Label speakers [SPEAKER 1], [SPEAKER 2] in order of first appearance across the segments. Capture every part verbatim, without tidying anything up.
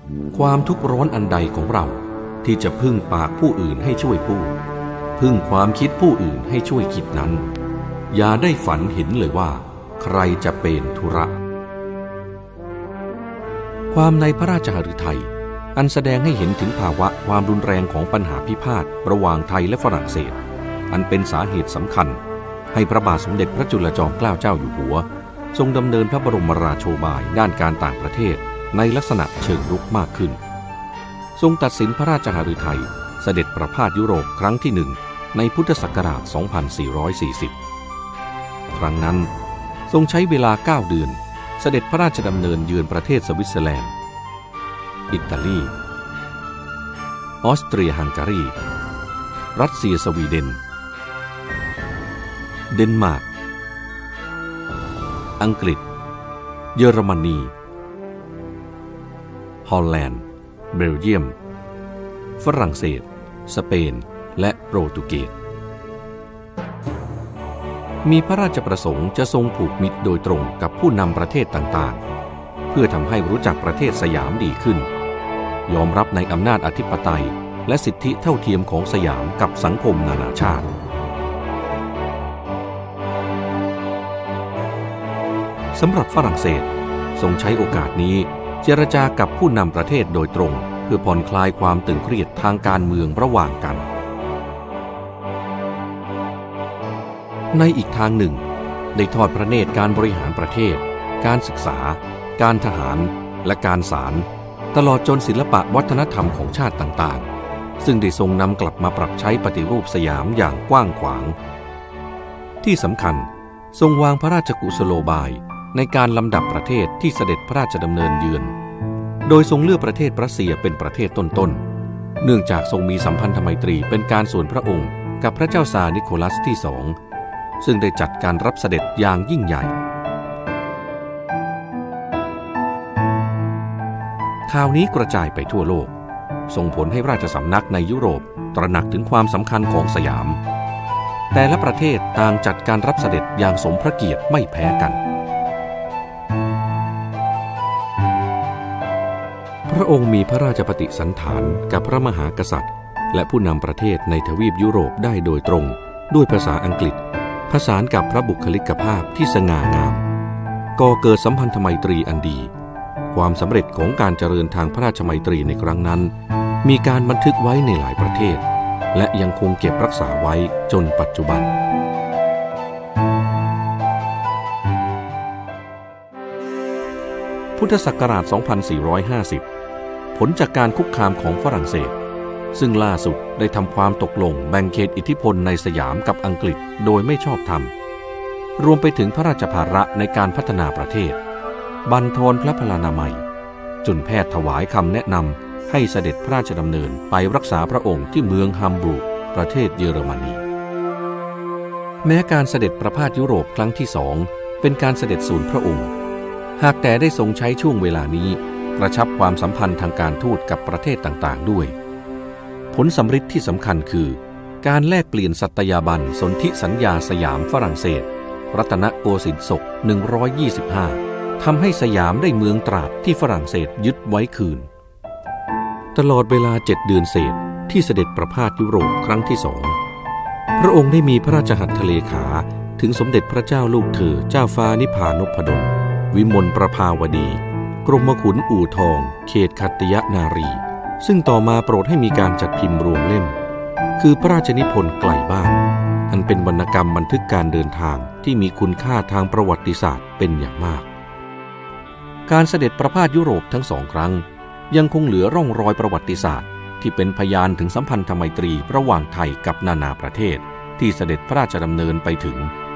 [SPEAKER 1] ความทุกข์ร้อนอันใดของเราที่จะพึ่งปากผู้อื่นให้ช่วยพูดพึ่งความคิดผู้อื่นให้ช่วยคิดนั้นอย่าได้ฝันเห็นเลยว่าใครจะเป็นธุระความในพระราชหฤทัยอันแสดงให้เห็นถึงภาวะความรุนแรงของปัญหาพิพาทระหว่างไทยและฝรั่งเศสอันเป็นสาเหตุสำคัญให้พระบาทสมเด็จพระจุลจอมเกล้าเจ้าอยู่หัวทรงดำเนินพระบรมราโชบายด้านการต่างประเทศในลักษณะเชิงรุกมากขึ้นทรงตัดสินพระราชหฤทัยเสด็จประพาสยุโรปครั้งที่หนึ่งในพุทธศักราช สองพันสี่ร้อยสี่สิบ ครั้งนั้นทรงใช้เวลาเก้าเดือนเสด็จพระราชดำเนินเยือนประเทศสวิตเซอร์แลนด์อิตาลีออสเตรียฮังการีรัสเซียสวีเดนเดนมาร์กอังกฤษเยอรมนีฮอลแลนด์เบลเยียมฝรั่งเศสสเปนและโปรตุเกสมีพระราชประสงค์จะทรงผูกมิตรโดยตรงกับผู้นำประเทศต่างๆเพื่อทำให้รู้จักประเทศสยามดีขึ้นยอมรับในอำนาจอธิปไตยและสิทธิเท่าเทียมของสยามกับสังคมนานาชาติสำหรับฝรั่งเศสทรงใช้โอกาสนี้เจรจากับผู้นำประเทศโดยตรงเพื่อผ่อนคลายความตึงเครียดทางการเมืองระหว่างกันในอีกทางหนึ่งได้ทอดพระเนตรการบริหารประเทศการศึกษาการทหารและการศาลตลอดจนศิลปะวัฒนธรรมของชาติต่างๆซึ่งได้ทรงนำกลับมาปรับใช้ปฏิรูปสยามอย่างกว้างขวางที่สำคัญทรงวางพระราชกุศโลบายในการลำดับประเทศที่เสด็จพระราชดำเนินเยือนโดยทรงเลือกประเทศรัสเซียเป็นประเทศต้นๆเนื่องจากทรงมีสัมพันธไมตรีเป็นการส่วนพระองค์กับพระเจ้าซาร์นิโคลัสที่สองซึ่งได้จัดการรับเสด็จอย่างยิ่งใหญ่ข่าวนี้กระจายไปทั่วโลกส่งผลให้ราชสำนักในยุโรปตระหนักถึงความสำคัญของสยามแต่ละประเทศต่างจัดการรับเสด็จอย่างสมพระเกียรติไม่แพ้กันพระองค์มีพระราชปฏิสันถานกับพระมหากษัตริย์และผู้นำประเทศในทวีปยุโรปได้โดยตรงด้วยภาษาอังกฤษผสานกับพระบุคลิกภาพที่สง่างามก่อเกิดสัมพันธไมตรีอันดีความสำเร็จของการเจริญทางพระราชไมตรีในครั้งนั้นมีการบันทึกไว้ในหลายประเทศและยังคงเก็บรักษาไว้จนปัจจุบันพุทธศักราช สองพันสี่ร้อยห้าสิบ ผลจากการคุกคามของฝรั่งเศสซึ่งล่าสุดได้ทำความตกลงแบ่งเขตอิทธิพลในสยามกับอังกฤษโดยไม่ชอบธรรมรวมไปถึงพระราชภาระในการพัฒนาประเทศบั่นทอนพระพลานามัยจนแพทย์ถวายคำแนะนำให้เสด็จพระราชดำเนินไปรักษาพระองค์ที่เมืองฮัมบูร์กประเทศเยอรมนีแม้การเสด็จประพาสยุโรปครั้งที่สองเป็นการเสด็จสูนพระองค์หากแต่ได้ทรงใช้ช่วงเวลานี้กระชับความสัมพันธ์ทางการทูตกับประเทศต่างๆด้วยผลสำฤทธิ์ที่สำคัญคือการแลกเปลี่ยนสัตยาบันสนธิสัญญาสยามฝรั่งเศสรัตนโกสินทร์ศกหนึ่งร้อยยี่สิบห้าทำให้สยามได้เมืองตราดที่ฝรั่งเศสยึดไว้คืนตลอดเวลาเจ็ดเดือนเศษที่เสด็จประพาสยุโรปครั้งที่สองพระองค์ได้มีพระราชหัตถเลขาถึงสมเด็จพระเจ้าลูกเธอเจ้าฟ้านิพานพดลวิมลประภาวดีกรมขุนอู่ทองเขตคัตติยนารีซึ่งต่อมาโปรดให้มีการจัดพิมพ์รวมเล่มคือพระราชนิพนธ์ไกลบ้านอันเป็นวรรณกรรมบันทึกการเดินทางที่มีคุณค่าทางประวัติศาสตร์เป็นอย่างมากการเสด็จประพาสยุโรปทั้งสองครั้งยังคงเหลือร่องรอยประวัติศาสตร์ที่เป็นพยานถึงสัมพันธไมตรีระหว่างไทยกับนานาประเทศที่เสด็จพระราชดำเนินไปถึง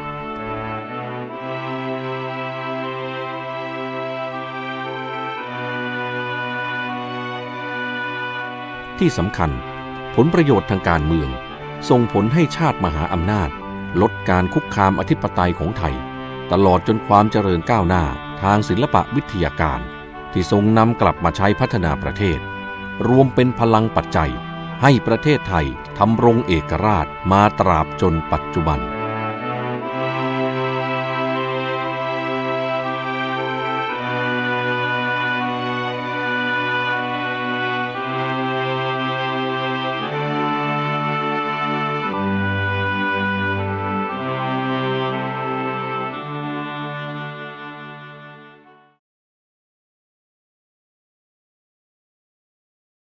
[SPEAKER 1] ที่สำคัญผลประโยชน์ทางการเมืองส่งผลให้ชาติมหาอำนาจลดการคุกคามอธิปไตยของไทยตลอดจนความเจริญก้าวหน้าทางศิลปะวิทยาการที่ทรงนำกลับมาใช้พัฒนาประเทศรวมเป็นพลังปัจจัยให้ประเทศไทยทำรงเอกราชมาตราบจนปัจจุบัน